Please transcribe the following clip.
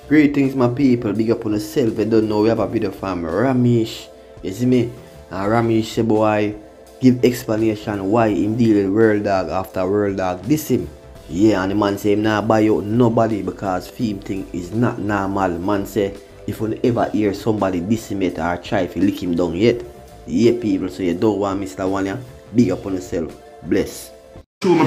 Greetings my people, big up on yourself. You don't know we have a video from Romeich. You see me? And Romeich say boy give explanation why him deal with World Dawg after World Dawg diss him. Yeah, and the man say him not buy out nobody because film thing is not normal. Man say if you ever hear somebody diss him yet or try to lick him down yet. Yeah people, so you don't want Mr. One, yeah? Big up on yourself. Bless.